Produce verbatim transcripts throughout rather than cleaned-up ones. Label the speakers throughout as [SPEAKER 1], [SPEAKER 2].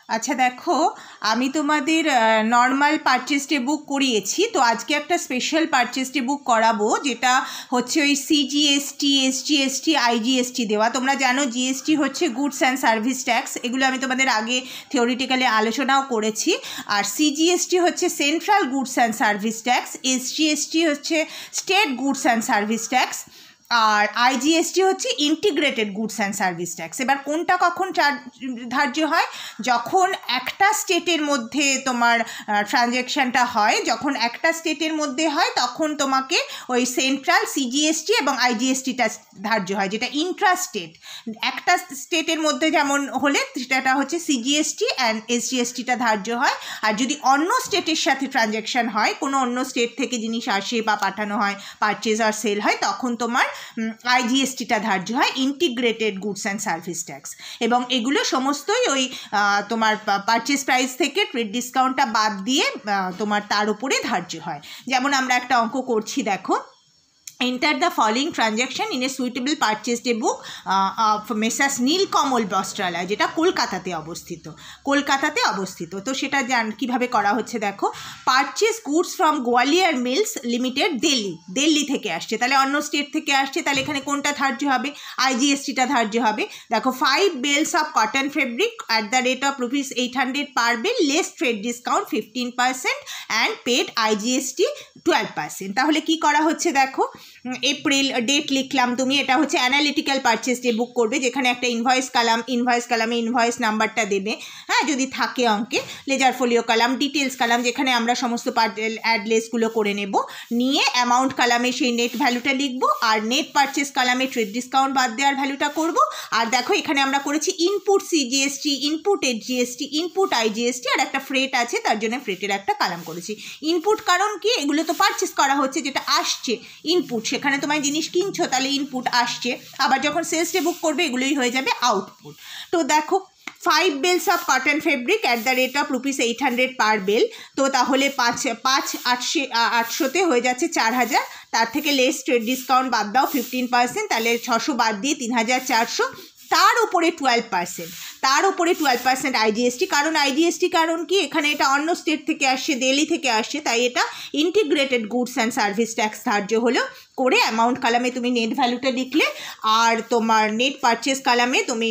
[SPEAKER 1] আচ্ছা দেখো, আমি তোমাদের নর্মাল পারচেস ডে বুক করিয়েছি, তো আজকে একটা স্পেশাল পারচেস ডে বুক করাবো, যেটা হচ্ছে ওই সিজিএসটি, এসজিএসটি, আইজিএসটি দেওয়া। তোমরা জানো জিএসটি হচ্ছে গুডস অ্যান্ড সার্ভিস ট্যাক্স, এগুলো আমি তোমাদের আগে থিওরিটিক্যালি আলোচনাও করেছি। আর সিজিএসটি হচ্ছে central goods and service tax, SGST হচ্ছে state goods and service tax, আর আইজিএসটি হচ্ছে integrated goods and service tax. এবার কোনটা কখন ধার্য হয়? যখন একটা স্টেটের মধ্যে তোমার ট্রানজ্যাকশানটা হয়, যখন একটা স্টেটের মধ্যে হয় তখন তোমাকে ওই সেন্ট্রাল সিজিএসটি এবং আইজিএসটিটা ধার্য হয়, যেটা ইন্ট্রা স্টেট। একটা স্টেটের মধ্যে যেমন হলে সেটা হচ্ছে সিজিএসটি অ্যান্ড এসজিএসটিটা ধার্য হয়। আর যদি অন্য স্টেটের সাথে ট্রানজ্যাকশান হয়, কোনো অন্য স্টেট থেকে জিনিস আসে বা পাঠানো হয়, পারচেজ আর সেল হয়, তখন তোমার আইজিএসটিটা ধার্য হয়, integrated goods and service tax. এবং এগুলো সমস্তই ওই তোমার পারচেজ প্রাইস থেকে ট্রেড ডিসকাউন্টটা বাদ দিয়ে তোমার তার উপরে ধার্য হয়। যেমন আমরা একটা অঙ্ক করছি, দেখো, enter the following transaction in a suitable purchase day book of messrs Nilkamal Bastralaya, যেটা কলকাতাতে অবস্থিত কলকাতাতে অবস্থিত তো সেটা জান কীভাবে করা হচ্ছে। দেখো, purchase goods from Gwalior mills limited, Delhi Delhi থেকে আসছে, তাহলে অন্য স্টেট থেকে আসছে, তাহলে এখানে কোনটা ধার্য হবে? আইজিএসটিটা ধার্য হবে। দেখো, five bales of cotton fabric at the rate of rupees eight hundred per bale, less trade discount fifteen percent and paid IGST twelve percent. তাহলে কি করা হচ্ছে? দেখো, এপ্রিল ডেট লিখলাম, তুমি এটা হচ্ছে অ্যানালিটিক্যাল পারচেস ডে বুক করবে, যেখানে একটা ইনভয়েস কালাম, ইনভয়েস কালামে ইনভয়েস নাম্বারটা দেবে, হ্যাঁ, যদি থাকে অঙ্কে। Ledger folio column, details column, যেখানে আমরা সমস্ত অ্যাডলেসগুলো করে নেব, নিয়ে অ্যামাউন্ট কালামে সেই নেট ভ্যালুটা লিখব, আর নেট পারচেস কালামে ট্রেড ডিসকাউন্ট বাদ দেওয়ার ভ্যালুটা করব। আর দেখো, এখানে আমরা করেছি input CGST, input HGST, input IGST, আর একটা ফ্রেট আছে, তার জন্য ফ্রেটের একটা কালাম করেছি। ইনপুট কারণ কি? এগুলো তো পারচেস করা হচ্ছে, যেটা আসছে ইনপুট, সেখানে তোমায় জিনিস কিনছো, তাহলে ইনপুট আসছে। আবার যখন সেলস ডে বুক করবে এগুলোই হয়ে যাবে আউটপুট। তো দেখো, five bales of cotton fabric at the rate of rupees eight hundred per bale, তো তাহলে পাঁচ পাঁচ আটশো আটশোতে হয়ে যাচ্ছে চার হাজার, তার থেকে লেস ট্রেড ডিসকাউন্ট বাদ দাও ফিফটিন পার্সেন্ট, তাহলে ছশো বাদ দিয়ে তিন হাজার চারশো, তার উপরে টুয়েলভ পার্সেন্ট তার উপরে টুয়েলভ পার্সেন্ট আইজিএসটি। কারণ আইজিএসটি কারণ কি? এখানে এটা অন্য স্টেট থেকে আসছে, দিল্লি থেকে আসছে, তাই এটা integrated goods and service tax ধার্য হলো। করে অ্যামাউন্ট কালামে তুমি নেট ভ্যালুটা লিখলে, আর তোমার নেট পারচেস কালামে তুমি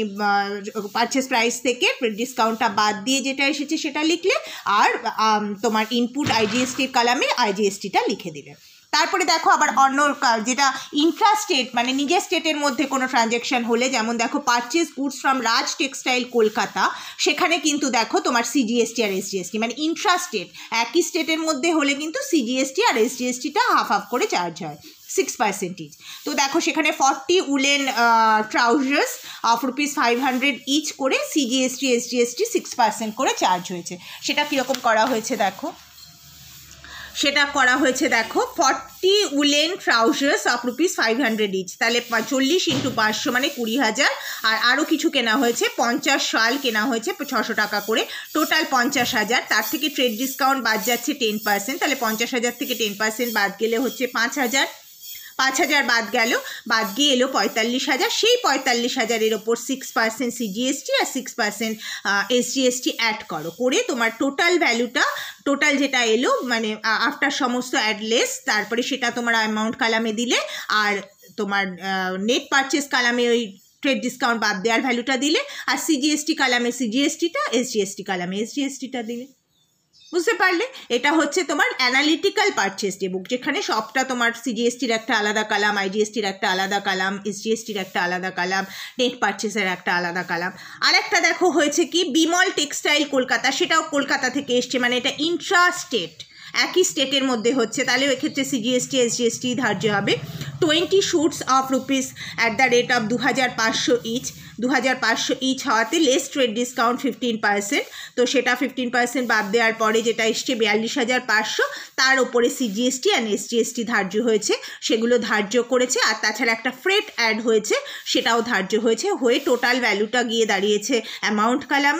[SPEAKER 1] পারচেস প্রাইস থেকে ডিসকাউন্টটা বাদ দিয়ে যেটা এসেছে সেটা লিখলে, আর তোমার ইনপুট আইজিএসটির কালামে আইজিএসটিটা লিখে দিলে। তারপরে দেখো, আবার অন্য যেটা ইন্ট্রা স্টেট, মানে নিজের স্টেটের মধ্যে কোনো ট্রানজ্যাকশান হলে, যেমন দেখো purchase goods from Raj textile Kolkata, সেখানে কিন্তু দেখো তোমার সিজিএসটি আর এসজিএসটি, মানে ইন্ট্রা স্টেট একই স্টেটের মধ্যে হলে কিন্তু সিজিএসটি আর এসজিএসটিটা হাফ হাফ করে চার্জ হয়, সিক্স পার্সেন্টেজ। তো দেখো, সেখানে forty woollen trousers of rupees five hundred each করে সিজিএসটি এসজিএসটি সিক্স পার্সেন্ট করে চার্জ হয়েছে। সেটা কীরকম করা হয়েছে? দেখো, সেটা করা হয়েছে দেখো, forty woollen trousers of rupees five hundred each, তাহলে চল্লিশ ইন্টু পাঁচশো মানে কুড়ি হাজার, আর আরও কিছু কেনা হয়েছে, পঞ্চাশ শাল কেনা হয়েছে ছশো টাকা করে, টোটাল পঞ্চাশ হাজার। তার থেকে ট্রেড ডিসকাউন্ট বাদ যাচ্ছে টেন পার্সেন্ট, তাহলে পঞ্চাশ হাজার থেকে টেন পার্সেন্ট বাদ গেলে হচ্ছে পাঁচ হাজার পাঁচ হাজার বাদ গেল, বাদ গিয়ে এলো পঁয়তাল্লিশ হাজার। সেই পঁয়তাল্লিশ হাজারের ওপর সিক্স পার্সেন্ট সিজিএসটি আর সিক্স পার্সেন্ট এসজিএসটি অ্যাড করো, করে তোমার টোটাল ভ্যালুটা, টোটাল যেটা এলো, মানে আফটার সমস্ত অ্যাডলেস, তারপরে সেটা তোমার অ্যামাউন্ট কালামে দিলে, আর তোমার নেট পারচেস কালামে ওই ট্রেড ডিসকাউন্ট বাদ দেওয়ার ভ্যালুটা দিলে, আর সিজিএসটি কালামে সিজিএসটিটা, এসজিএসটি কালামে এসজিএসটিটা দিলে। বুঝতে পারলে? এটা হচ্ছে তোমার অ্যানালিটিক্যাল পারচেস ডে বুক, যেখানে সবটা তোমার সিজিএসটির একটা আলাদা কালাম, আইজিএসটির একটা আলাদা কালাম, এসজিএসটির একটা আলাদা কালাম, নেট পারচেসের একটা আলাদা কালাম। আরেকটা দেখো হয়েছে কি, বিমল টেক্সটাইল কলকাতা, সেটাও কলকাতা থেকে এসছে, মানে এটা ইন্ট্রা স্টেট, একই স্টেটের মধ্যে হচ্ছে, তাহলে এক্ষেত্রে সিজিএসটি এসজিএসটি ধার্য হবে। Twenty suits of rupees at the rate of দু হাজার পাঁচশো ইচ, দু হাজার পাঁচশো ইচ হওয়াতে less trade discount fifteen percent, তো সেটা ফিফটিন পার্সেন্ট বাদ দেওয়ার পরে যেটা এসছে বিয়াল্লিশ হাজার পাঁচশো, তার ওপরে সিজিএসটি অ্যান্ড এসজিএসটি ধার্য হয়েছে, সেগুলো ধার্য করেছে। আর তাছাড়া একটা ফ্রেট অ্যাড হয়েছে, সেটাও ধার্য হয়েছে, হয়ে টোটাল ভ্যালুটা গিয়ে দাঁড়িয়েছে অ্যামাউন্ট কালামে,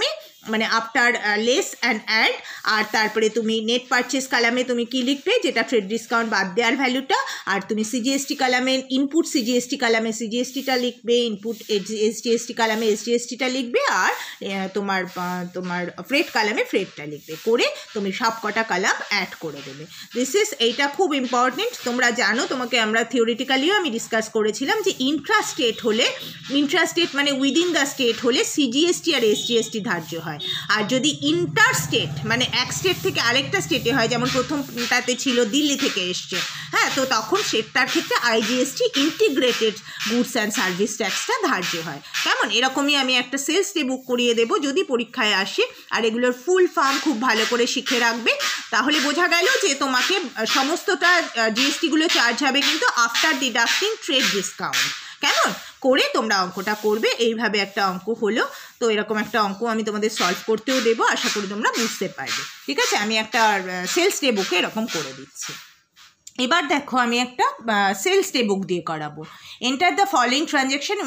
[SPEAKER 1] মানে আফটার লেস অ্যান্ড অ্যাড, আর তারপরে তুমি নেট পারচেস কালামে তুমি কি লিখবে, যেটা ট্রেড ডিসকাউন্ট বাদ দেওয়ার ভ্যালুটা, আর তুমি সিজিএসটি কালামে ইনপুট সিজিএসটি কালামে সিজিএসটিটা লিখবে, ইনপুট এসজিএসটি কালামে এসজিএসটিটা লিখবে, আর তোমার তোমার ফ্রেট কালামে ফ্রেটটা লিখবে, করে তুমি সব কটা কালাম অ্যাড করে দেবে। দিস ইজ এইটা খুব ইম্পর্টেন্ট। তোমরা জানো, তোমাকে আমরা থিওরিটিক্যালিও আমি ডিসকাস করেছিলাম যে ইন্ট্রা স্টেট হলে, ইন্ট্রা স্টেট মানে উইদিন দ্য স্টেট হলে সিজিএসটি আর এসজিএসটি ধার্য হয়। আর যদি ইন্টার স্টেট মানে এক স্টেট থেকে আরেকটা স্টেটে হয়, যেমন প্রথমটাতে ছিল দিল্লি থেকে এসছে, হ্যাঁ, তো তখন সেটার ক্ষেত্রে IGST integrated goods and service ট্যাক্সটা ধার্য হয়। কেমন, এরকমই আমি একটা সেলস ডে বুক করিয়ে দেবো যদি পরীক্ষায় আসে। আর এগুলোর ফুল ফর্ম খুব ভালো করে শিখে রাখবে, তাহলে বোঝা গেল যে তোমাকে সমস্তটা জিএসটিগুলো চার্জ হবে কিন্তু আফটার ডিডাক্টিং ট্রেড ডিসকাউন্ট। কেমন করে তোমরা অঙ্কটা করবে, এইভাবে একটা অঙ্ক হলো। তো এরকম একটা অঙ্ক আমি তোমাদের সলভ করতেও দেবো, আশা করি তোমরা বুঝতে পারবে। ঠিক আছে, আমি একটা সেলস ডে বুকে এরকম করে দিচ্ছি। এবার দেখো, আমি একটা সেলস ডে বুক দিয়ে করাবো। Enter the following transaction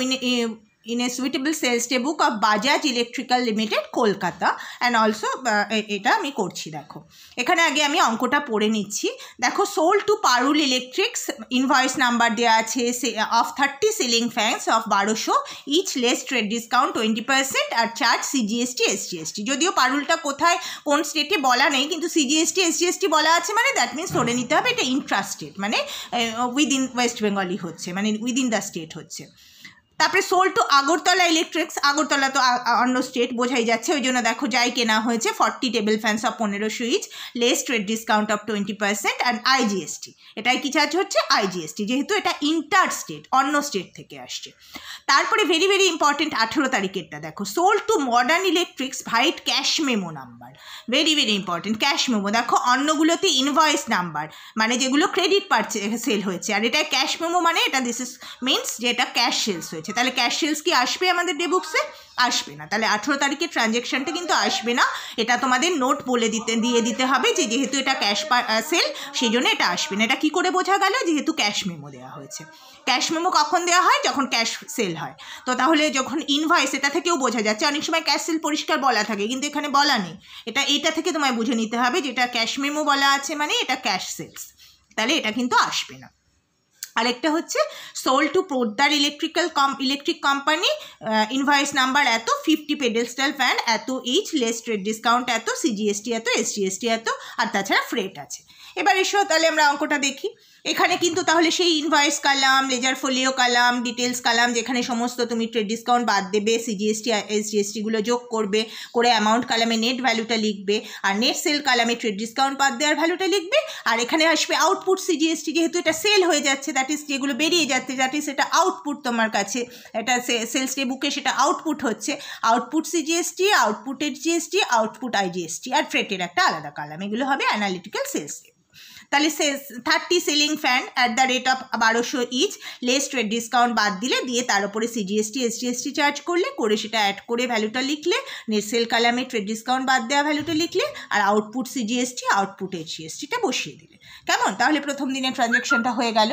[SPEAKER 1] in a suitable sales day book of Bajaj Electrical Limited Kolkata and also এটা আমি করছি। দেখো এখানে আগে আমি অঙ্কটা পড়ে নিচ্ছি। দেখো, sold to Parul electrics, invoice number দেওয়া আছে of thirty ceiling fans of বারোশো, each less trade discount twenty percent আর চার্জ সিজিএসটি এসজিএসটি। যদিও পারুলটা কোথায় কোন স্টেটে বলা নেই, কিন্তু সিজিএসটি এসজিএসটি বলা আছে, মানে দ্যাট মিনস ধরে নিতে হবে এটা ইন্ট্রা স্টেট, মানে উইদিন ওয়েস্ট বেঙ্গলই হচ্ছে, মানে উইদিন দ্য স্টেট হচ্ছে। তারপরে sold to Agartala electrics, Agartala তো অন্য স্টেট বোঝাই যাচ্ছে, ওই জন্য দেখো যাই কেনা হয়েছে ফর্টি টেবিল ফ্যানস অফ পনেরোশো each, less trade discount of twenty percent and IGST. এটাই কি চার্জ হচ্ছে? আইজিএসটি, যেহেতু এটা ইন্টার স্টেট, অন্য স্টেট থেকে আসছে। তারপরে ভেরি ভেরি ইম্পর্টেন্ট আঠেরো তারিখেরটা দেখো, sold to modern electrics vide cash memo number. Very very important, cash memo. দেখো অন্যগুলোতে ইনভয়েস নাম্বার মানে যেগুলো ক্রেডিট পারচে সেল হয়েছে, আর এটা ক্যাশ মেমো মানে এটা দিস ইস মিনস যে এটা ক্যাশ সেলস হয়েছে। তাহলে ক্যাশ সেলস কি আসবে আমাদের ডে বুকসে? আসবে না। তাহলে আঠেরো তারিখের ট্রানজ্যাকশনটা কিন্তু আসবে না, এটা তোমাদের নোট বলে দিতে দিয়ে দিতে হবে যে যেহেতু এটা ক্যাশ সেল সেই জন্য এটা আসবে না। এটা কি করে বোঝা গেল? যেহেতু ক্যাশ মেমো দেওয়া হয়েছে। ক্যাশ মেমো কখন দেওয়া হয়? যখন ক্যাশ সেল হয়। তো তাহলে যখন ইনভয়েস, এটা থেকেও বোঝা যাচ্ছে, অনেক সময় ক্যাশ সেল পরিষ্কার বলা থাকে কিন্তু এখানে বলা নেই, এটা এইটা থেকে তোমায় বুঝে নিতে হবে যেটা ক্যাশ মেমো বলা আছে মানে এটা ক্যাশ সেলস, তাহলে এটা কিন্তু আসবে না। আরেকটা হচ্ছে সোল্ড টু পোদ্দার ইলেকট্রিক্যাল কম ইলেকট্রিক কোম্পানি, ইনভয়েস নাম্বার এত, ফিফটি পেডেলস্টাল ফ্যান এত ইচ, লেস ট্রেড ডিসকাউন্ট এত, সিজিএসটি এত, এসজিএসটি এত, আর তাছাড়া ফ্রেট আছে। এবার এসো তাহলে আমরা অঙ্কটা দেখি। এখানে কিন্তু তাহলে সেই invoice column, ledger folio column, details column, যেখানে সমস্ত তুমি ট্রেড ডিসকাউন্ট বাদ দেবে, সিজিএসটি এসজিএসটিগুলো যোগ করবে, করে অ্যামাউন্ট কালামে নেট ভ্যালুটা লিখবে, আর নেট সেল কালামে ট্রেড ডিসকাউন্ট বাদ দেওয়ার ভ্যালুটা লিখবে, আর এখানে আসবে আউটপুট সিজিএসটি, যেহেতু এটা সেল হয়ে যাচ্ছে, দ্যাট ইজ যেগুলো বেরিয়ে যাচ্ছে, দ্যাট ইজ এটা আউটপুট তোমার কাছে, এটা সেলস ডে বুকে সেটা আউটপুট হচ্ছে, output CGST, output HGST, output IGST, আর ফ্রেটের একটা আলাদা কালাম, এগুলো হবে অ্যানালিটিক্যাল সেলস ডে। তাহলে thirty ceiling fan at the rate of বারোশো ইচ, লেস ট্রেড ডিসকাউন্ট বাদ দিলে, দিয়ে তার উপরে সিজিএসটি এসজিএসটি চার্জ করলে, করে সেটা অ্যাড করে ভ্যালুটা লিখলে, নেট সেল কালামে ট্রেড ডিসকাউন্ট বাদ দেওয়া ভ্যালুটা লিখলে, আর আউটপুট সিজিএসটি, আউটপুট এইচজিএসটিটা বসিয়ে দিলে। কেমন? তাহলে প্রথম দিনের ট্রানজ্যাকশনটা হয়ে গেল।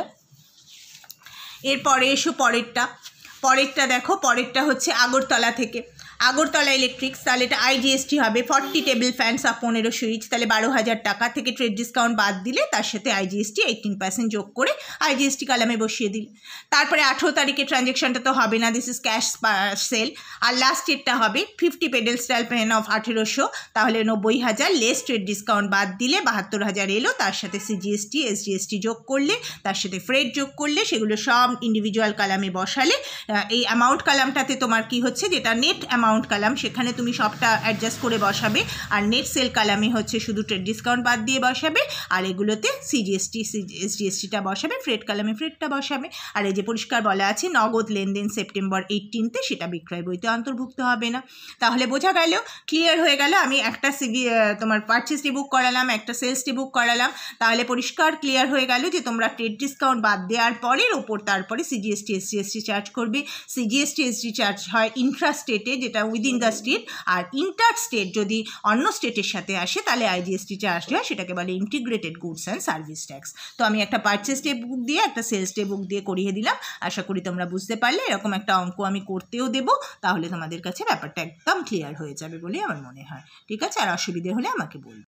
[SPEAKER 1] এরপরে এসো পরেরটা। পরেরটা দেখো, পরেরটা হচ্ছে আগরতলা থেকে, আগরতলা ইলেকট্রিক্স, তাহলে এটা আইজিএসটি হবে ফর্টি টেবিল ফ্যানস অফ পনেরোশো ইচ, তাহলে বারো হাজার টাকা থেকে ট্রেড ডিসকাউন্ট বাদ দিলে তার সাথে আইজিএসটি এইটিন পার্সেন্ট যোগ করে আইজিএসটি কালামে বসিয়ে দিলে। তারপরে আঠেরো তারিখে ট্রানজ্যাকশনটা তো হবে না, দিস ইজ ক্যাশ সেল, আর লাস্ট ডেটটা হবে fifty pedestal fan of আঠেরোশো, তাহলে নব্বই হাজার, লেস ট্রেড ডিসকাউন্ট বাদ দিলে বাহাত্তর হাজার এলো, তার সাথে সিজিএসটি এসজিএসটি যোগ করলে, তার সাথে ফ্রেট যোগ করলে, সেগুলো সব ইন্ডিভিজুয়াল কালামে বসালে। এই অ্যামাউন্ট কালামটাতে তোমার কি হচ্ছে, যেটা নেট অ্যামাউন্ট কালাম, সেখানে তুমি সবটা অ্যাডজাস্ট করে বসাবে, আর নেট সেল কালামে হচ্ছে শুধু ট্রেড ডিসকাউন্ট বাদ দিয়ে বসাবে, আর এগুলোতে সিজিএসটি এসজিএসটিটা বসাবে, ফ্রেট কালামে ফ্রেটটা বসাবে। আর এই যে পরিষ্কার বলা আছে নগদ লেনদেন সেপ্টেম্বর এইটিনতে, সেটা বিক্রয় বইতে অন্তর্ভুক্ত হবে না। তাহলে বোঝা গেল, ক্লিয়ার হয়ে গেল। আমি একটা সিভি তোমার পারচেস ডে বুক করালাম, একটা সেলস ডে বুক করালাম, তাহলে পরিষ্কার ক্লিয়ার হয়ে গেল যে তোমরা ট্রেড ডিসকাউন্ট বাদ দেওয়ার পরের ওপর তারপরে সিজিএসটি এসজিএসটি চার্জ করবে। সিজিএসটি এসজি চার্জ হয় ইন্ট্রা স্টেটে, যেটা যেটা উইদিন দ্য স্টেট, আর ইন্টার স্টেট যদি অন্য স্টেটের সাথে আসে তাহলে আইজিএসটিটা আসলে সেটাকে বলে integrated goods and service tax. তো আমি একটা পারচেস ডে বুক দিয়ে একটা সেলস ডে বুক দিয়ে করিয়ে দিলাম। আশা করি তোমরা বুঝতে পারলে। এরকম একটা অঙ্ক আমি করতেও দেবো, তাহলে তোমাদের কাছে ব্যাপারটা একদম ক্লিয়ার হয়ে যাবে বলে আমার মনে হয়। ঠিক আছে, আর অসুবিধে হলে আমাকে বলবে।